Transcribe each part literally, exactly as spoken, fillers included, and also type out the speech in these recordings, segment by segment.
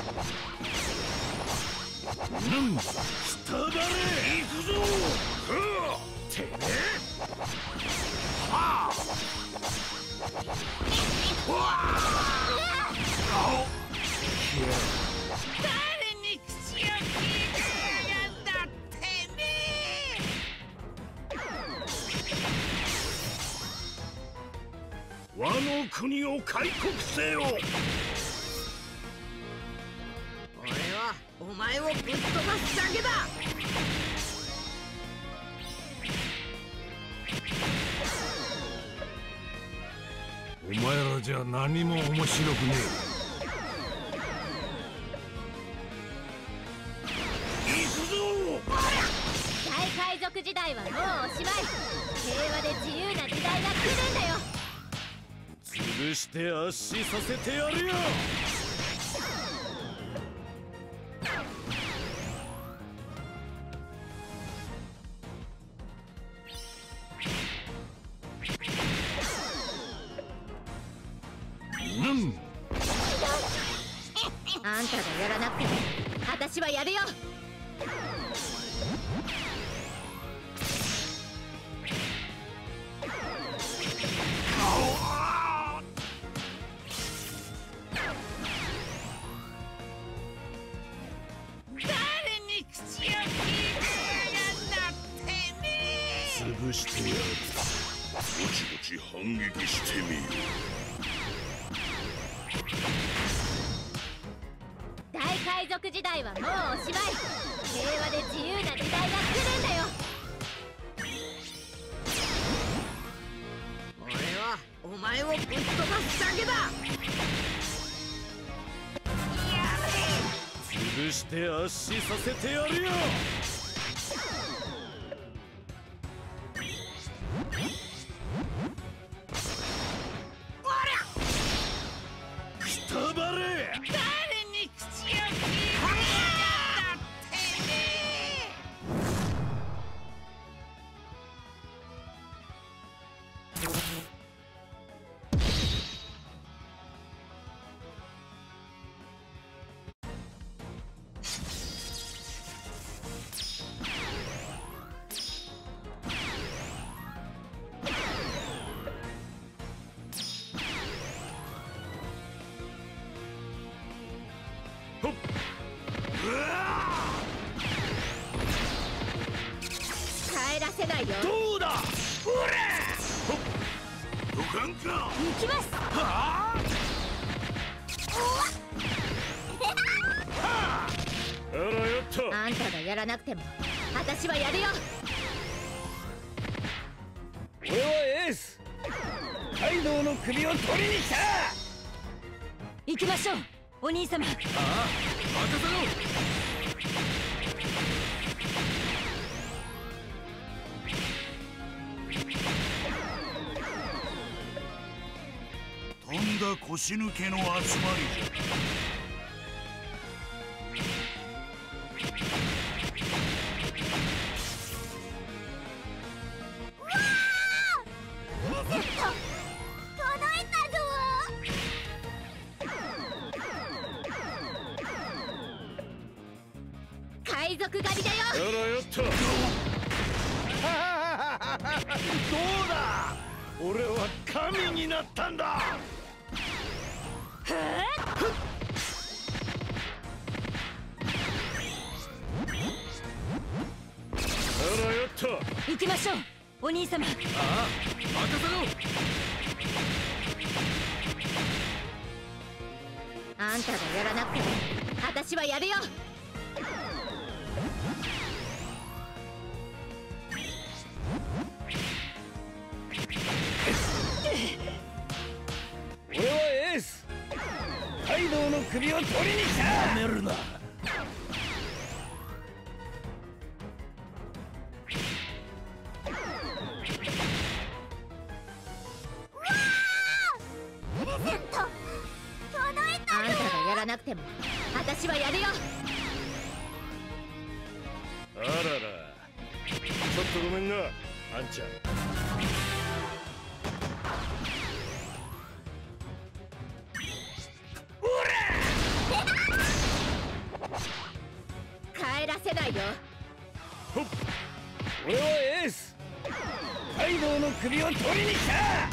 うんスタバレ行くぞはあてめえはあわあ誰に口を聞いてやがんだてめえ和の国を開国せよ俺はお前をぶっ飛ばすだけだお前らじゃ何も面白くねえ行くぞ大海賊時代はもうおしまい平和で自由な時代が来るんだよ潰して圧死させてやるようんあんたがやらなくても私はやるよ誰に口を聞いてやがんだてめえ潰してやるぼちぼち反撃してみる大海賊時代はもうおしまい平和で自由な時代が来るんだよ俺はお前をぶっ飛ばすだけだ潰して圧死させてやるよくたばれ誰に口を聞いてやがったてめえ帰らせないよどうだほれどかんか行きますはああらよっとあんたがやらなくても私はやるよ俺はエースカイドウの首を取りに来た行きましょうお兄様ああ任せろとんだ腰抜けの集まりじゃ海賊狩りだよやらよっとどうだ俺は神になったんだはやらよっと行きましょうお兄様ああ任せろあんたがやらなくても私はやるよ俺はエースカイドウの首を取りに来たやめるなあんたがやらなくても私はやるよあららちょっとごめんなあんちゃんないよ。 俺はエースカイドウの首を取りに来た。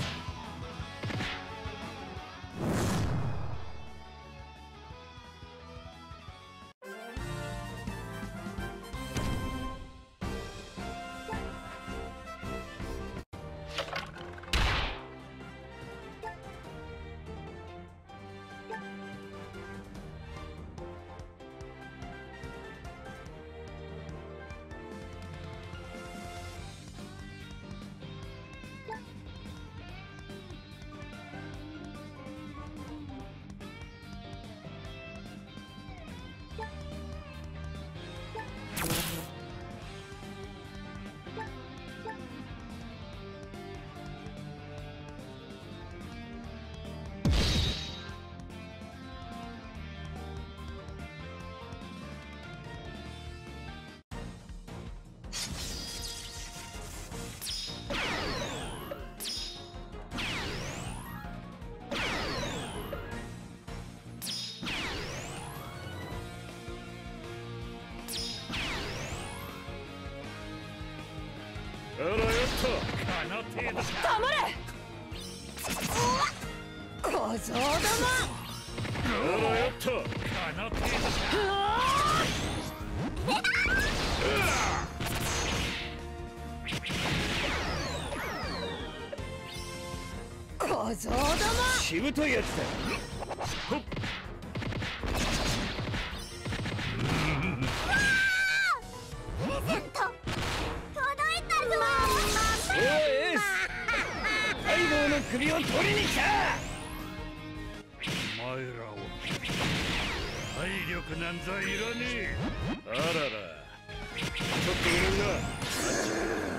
あらやったかな程度か。 黙れ小僧ども。 あらやったかな程度か。 小僧ども。 しぶといやつだ。 ほっプレゼント届いたぞ。 俺はエースカイドウの首を取りに来た。 お前らを体力なんざいらねえ。あららちょっと揺れるな。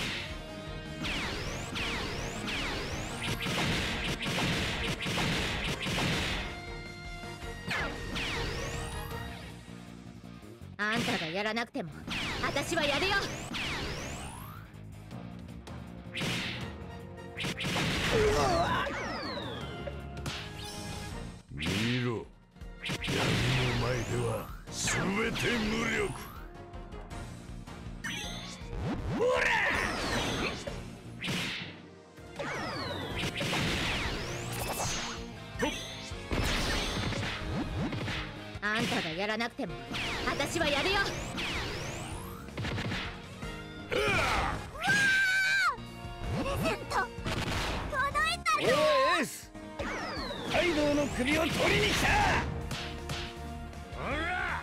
あんたがやらなくても私はやるよ。 見ろ、闇の前では全て無力。ほらあんたがやらなくても私はやるよ。プレゼント届いたぞ。 俺はエースカイドウの首を取りに来た。 ほら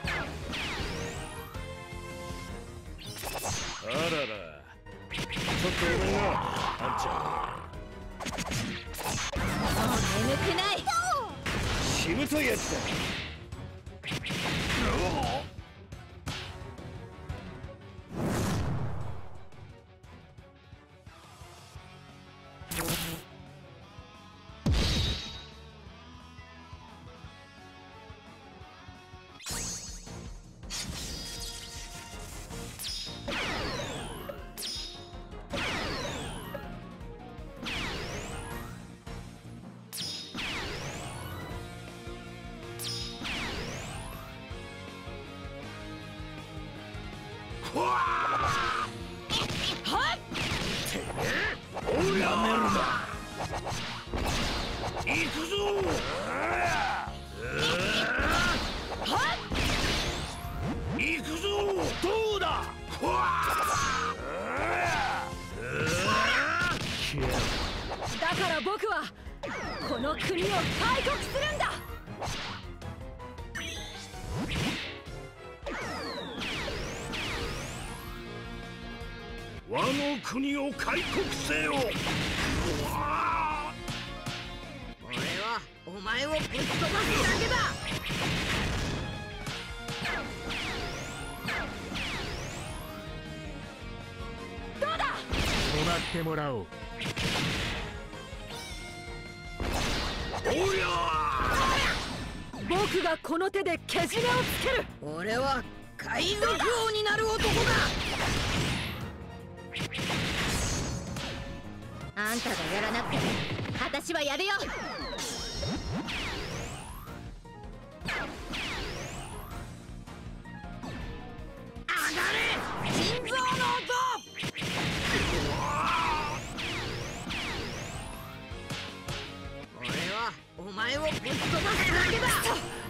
あららちょっとごめんなあんちゃん。 もう眠くない。 しぶといやつだ。 行くぞ。行くぞ。どうだ。 だから僕はこの国を開国するんだ。 我の国を開国せよ。 俺はお前をぶっ飛ばすだけだ。どうだ。 止まってもらおう。おりゃ僕がこの手でけじめをつける。俺は海賊王になる男だ。 あんたがやらなくても私はやるよ。 あ飛ばすだけだ。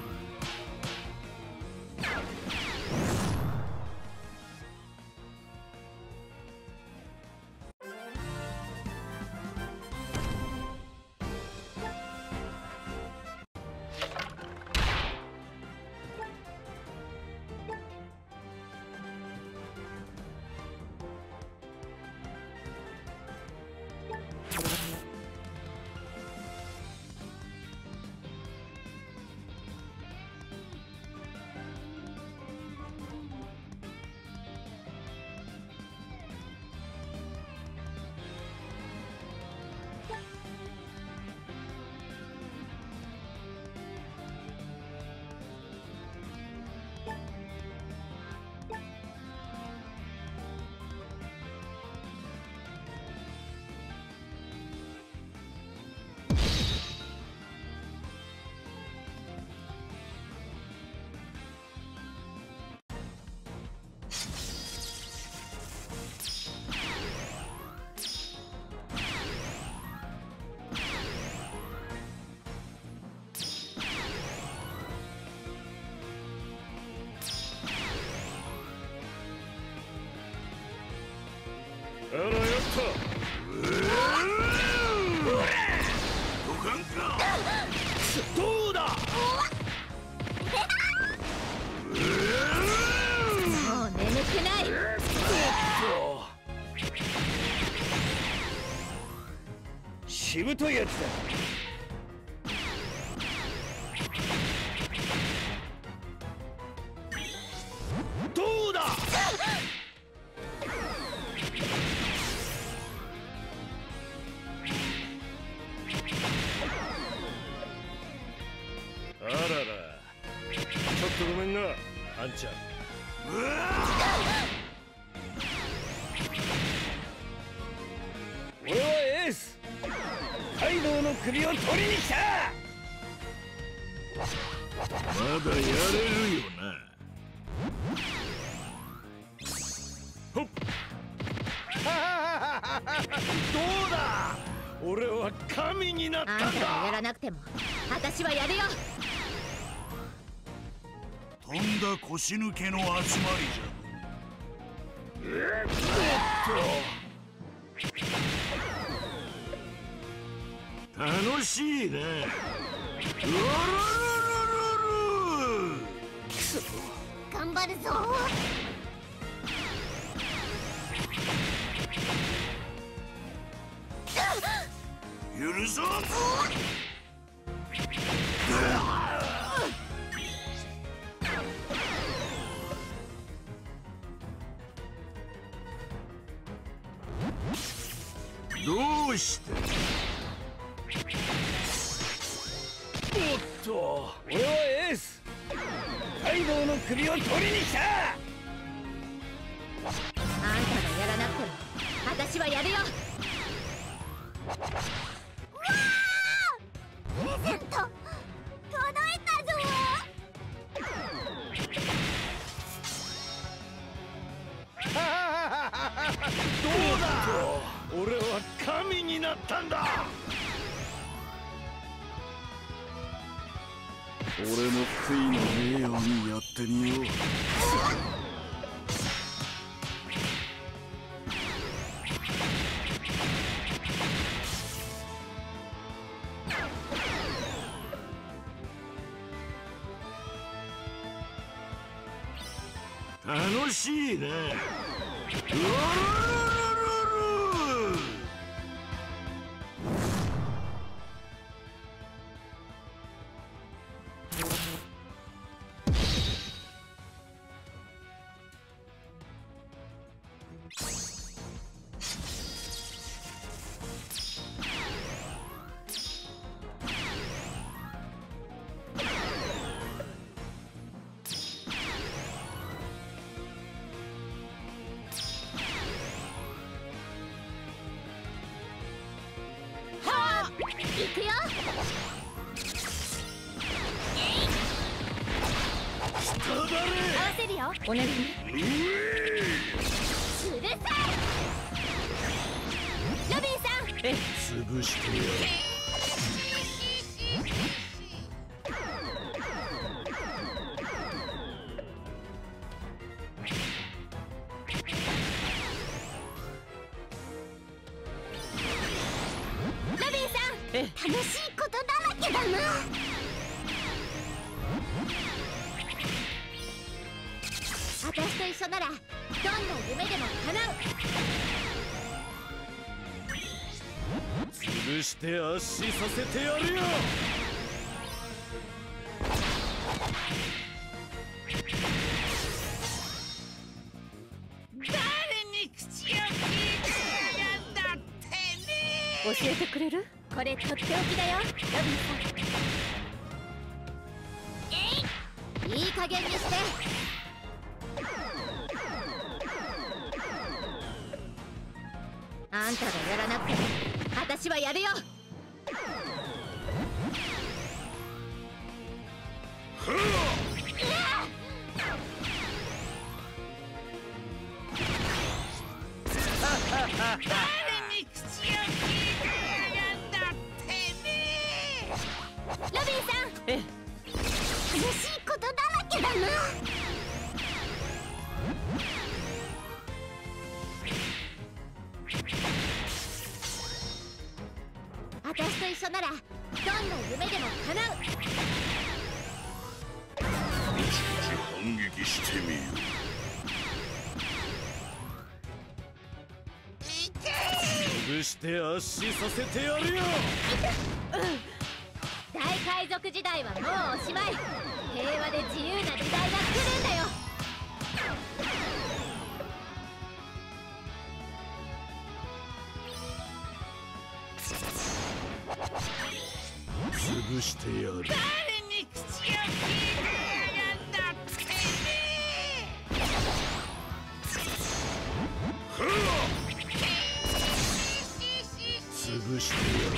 あらやった。どかんか。どうだ。 もう眠くない。 しぶといやつだ。 どうだ。あらら、ちょっとごめんな、あんちゃん。 俺はエースカイドウの首を取りに来た。 まだやれるよな。ほっ。どうだ。俺は神になったんだ。 あんたがやらなくても私はやるよ。 とんだ腰抜けの集まりじゃ。えっと楽しいね。うわ頑張るぞ。 許そう。どうして。 おっと、俺はエースカイドウの首を取りに来た。 あんたがやらなくても私はやるよ。プレゼント届いたぞ。 どうだ。俺は神になったんだ。俺も悔いのねえようにやってみよう。楽しいね。うわ行くよ。合わせるよ。お願いね。うるさい。ロビンさん。え、 潰してやる。 楽しいことだらけだな。私と一緒ならどんな夢でも叶う。 潰して圧死させてやるよ。 誰に口を聞いてやがんだってね。 教えてくれる？ これとっておきだよ、ロビンさん。えい、いい加減にして。あんたがやらなくても私はやるよ。 誰に口を聞いてやがんだってね。 ロビンさん、 ええ、 楽しいことだらけだな。私と一緒ならどんな夢でも叶う。 ぼちぼち反撃してみよう。 潰して圧死させてやるよ。 大海賊時代はもうおしまい。平和で自由な時代が来るんだよ。 潰してやる。 誰に口を聞いてやがんだってね。 潰してやる。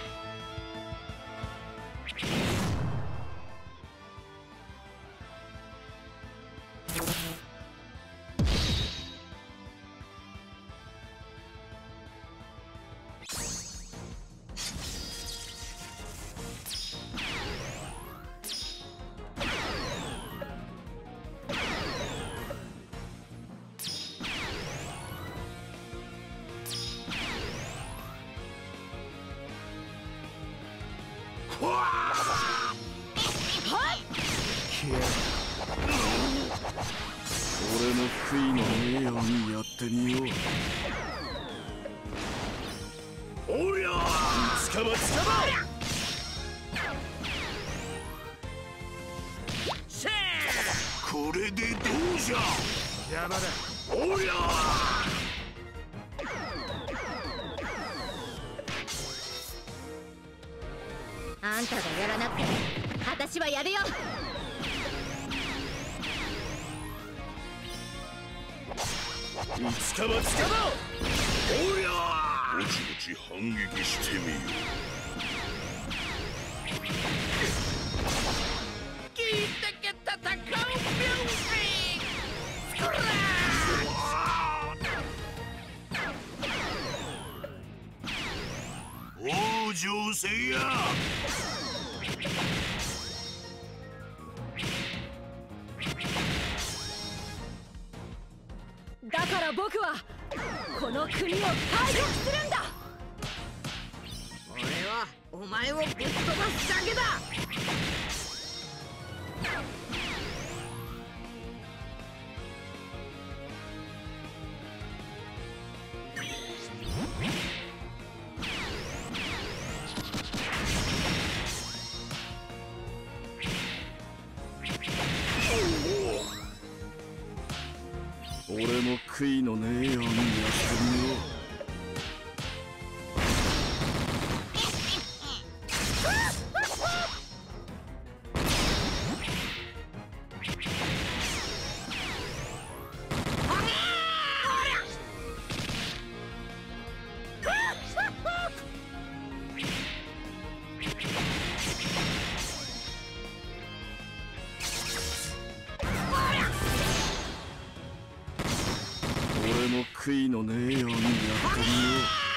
俺の悔いのねえようにやってみよう。おりゃー、つかまつかま。これでどうじゃ。邪魔だ。おりゃあんたがやらなくても私はやるよ。 いつかまつかま。おりゃー、 ぼちぼち反撃してみよう。聞いたけ戦うミュージック。こらー、往生せや。 だから僕はこの国を開国するんだ。 俺はお前をぶっ飛ばすだけだ。 俺も悔いのねえようにやってみよう。俺も悔いのねえようにやってみよう。